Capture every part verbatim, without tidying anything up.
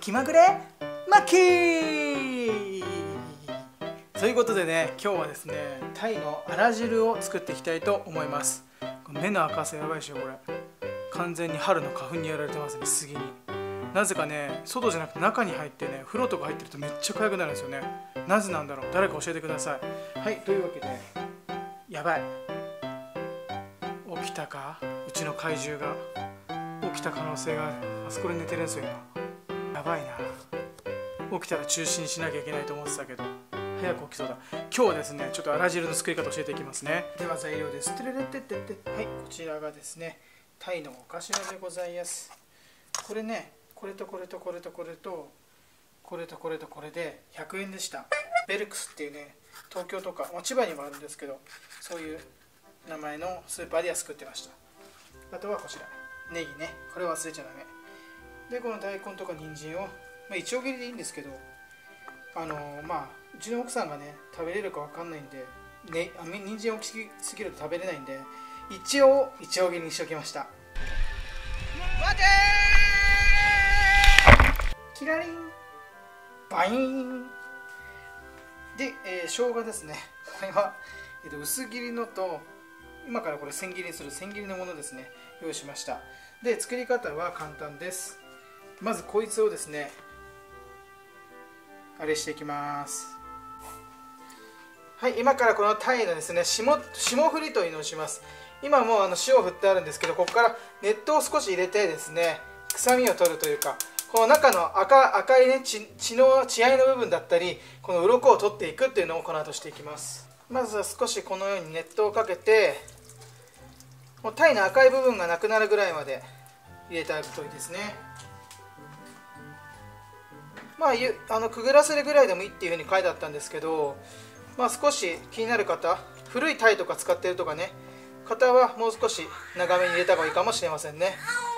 気まぐれマッキーということでね、今日はですねタイのあら汁を作っていきたいと思います。目の赤さやばいでしょこれ。完全に春の花粉にやられてますね。杉になぜかね、外じゃなくて中に入ってね、風呂とか入ってるとめっちゃ痒くなるんですよね。なぜなんだろう、誰か教えてください。はい、というわけでやばい、起きたか、うちの怪獣が起きた可能性がある。あそこで寝てるんですよ今。やばいな、起きたら中止にしなきゃいけないと思ってたけど早く起きそうだ。今日はですねちょっとあら汁の作り方教えていきますね。では材料です。てれれってってって、はい、こちらがですねタイのお頭でございます。これね、これとこれとこれとこれとこれとこれとこれでひゃくえんでした。ベルクスっていうね、東京とか、まあ、千葉にもあるんですけど、そういう名前のスーパーで安く売ってました。あとはこちらネギね、これ忘れちゃダメで、この大根とか人参を、まあ、いちょう切りでいいんですけど、あのー、まあうちの奥さんがね食べれるかわかんないんで、ね、あ人参大きすぎると食べれないんで、一応いちょう切りにしておきました。待てー、キラリンバインで、えー、生姜ですね。これは、えー、と薄切りのと、今からこれ千切りにする千切りのものですね、用意しました。で作り方は簡単です。まずこいつをですねあれしていきます。はい、今からこのタイのですね霜、霜降りというのをします。今もうあの塩を振ってあるんですけど、ここから熱湯を少し入れてですね臭みを取るというか、この中の 赤, 赤いね 血, 血の血合いの部分だったり、この鱗を取っていくっていうのをこの後していきます。まずは少しこのように熱湯をかけて、もうタイの赤い部分がなくなるぐらいまで入れてあげるといいですね。まあ、あのくぐらせるぐらいでもいいっていうふうに書いてあったんですけど、まあ、少し気になる方、古いタイとか使ってるとかね方はもう少し長めに入れた方がいいかもしれませんね。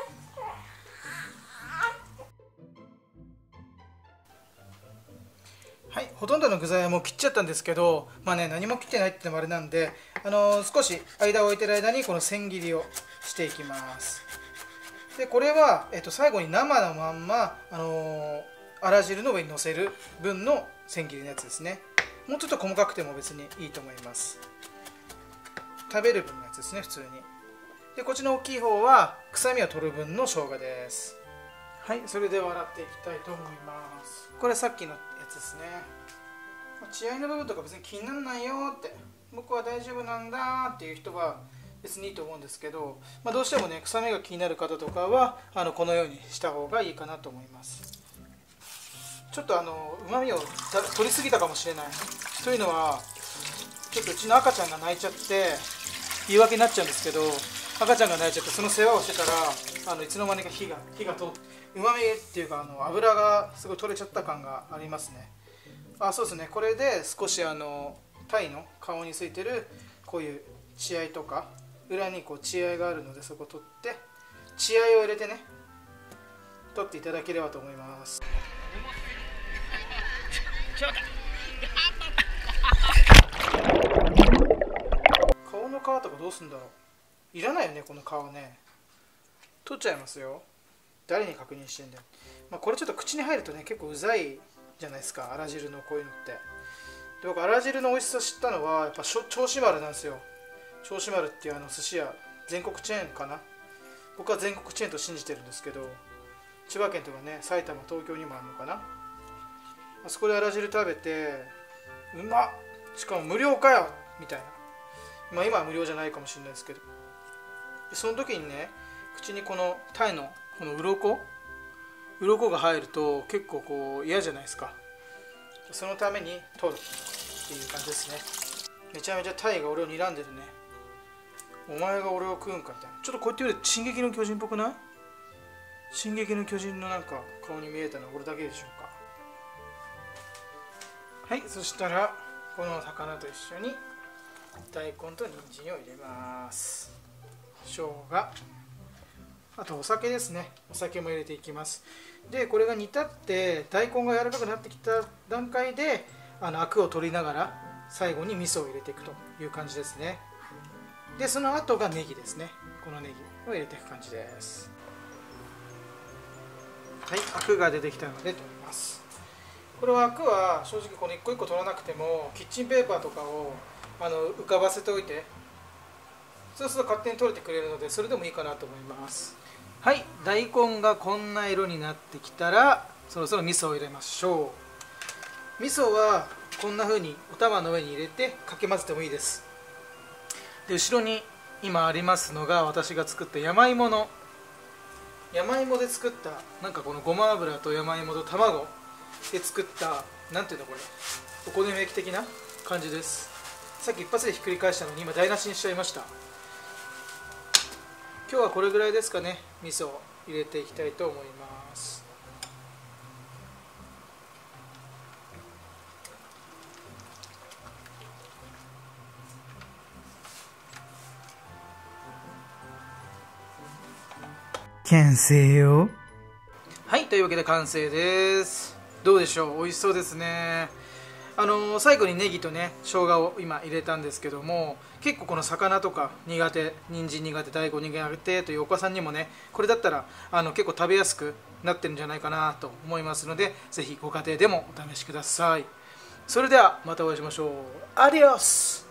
はい、ほとんどの具材はもう切っちゃったんですけど、まあね、何も切ってないってのもあれなんで、あのー、少し間を置いてる間にこの千切りをしていきます。でこれは、えっと、最後に生のまんま、あのー、あら汁の上にのせる分の千切りのやつですね。もうちょっと細かくても別にいいと思います。食べる分のやつですね、普通に。でこっちの大きい方は臭みを取る分の生姜です。はい、それでは洗っていきたいと思います。これさっきのやつですね。血合いの部分とか別に気にならないよって、僕は大丈夫なんだっていう人は別にいいと思うんですけど、まあ、どうしてもね臭みが気になる方とかはあのこのようにした方がいいかなと思います。ちょっとあのうまみを取りすぎたかもしれない。というのはちょっとうちの赤ちゃんが泣いちゃって言い訳になっちゃうんですけど、赤ちゃんが泣いちゃってその世話をしてたら、あのいつの間にか火が火が通ってうまみっていうかあの油がすごい取れちゃった感がありますね。あ、そうですね。これで少しあのタイの顔についてるこういう血合いとか裏にこう血合いがあるので、そこ取って血合いを入れてね取っていただければと思います。顔の皮とかどうすんだろう。いらないよねこの皮ね。取っちゃいますよ。誰に確認してんだよ。まあ、これちょっと口に入るとね結構うざいじゃないですか、あら汁のこういうのって。で僕あら汁の美味しさ知ったのはやっぱ銚子丸なんですよ。銚子丸っていうあの寿司屋、全国チェーンかな。僕は全国チェーンと信じてるんですけど、千葉県とかね埼玉東京にもあるのかな。あそこであら汁食べてうまっ、しかも無料かよみたいな。まあ今は無料じゃないかもしれないですけど、その時にね口にこのタイのこの鱗鱗が入ると結構こう嫌じゃないですか。そのために取るっていう感じですね。めちゃめちゃタイが俺を睨んでるね。お前が俺を食うんかみたいな。ちょっとこうやって言うと進撃の巨人っぽくない？進撃の巨人のなんか顔に見えたのは俺だけでしょうか。はい、そしたらこの魚と一緒に大根と人参を入れます。生姜、あとお酒ですね。お酒も入れていきます。でこれが煮立って大根が柔らかくなってきた段階であのアクを取りながら最後に味噌を入れていくという感じですね。でその後がネギですね。このネギを入れていく感じです。 はい、アクが出てきたので取ります。これはアクは正直この一個一個取らなくてもキッチンペーパーとかをあの浮かばせておいて、そうすると勝手に取れてくれるのでそれでもいいかなと思います。はい、大根がこんな色になってきたらそろそろ味噌を入れましょう。味噌はこんな風にお玉の上に入れてかけ混ぜてもいいです。で後ろに今ありますのが私が作った山芋の山芋で作ったなんかこのごま油と山芋と卵で作ったなんていうのこれお好み焼き的な感じです。さっき一発でひっくり返したのに今台無しにしちゃいました。今日はこれぐらいですかね。味噌を入れていきたいと思います。完成よ。はい、というわけで完成です。どうでしょう、美味しそうですね。あのー、最後にネギとね生姜を今入れたんですけども、結構この魚とか苦手、人参苦手、大根苦手というお子さんにもねこれだったらあの結構食べやすくなってるんじゃないかなと思いますので、ぜひご家庭でもお試しください。それではまたお会いしましょう。アディオス。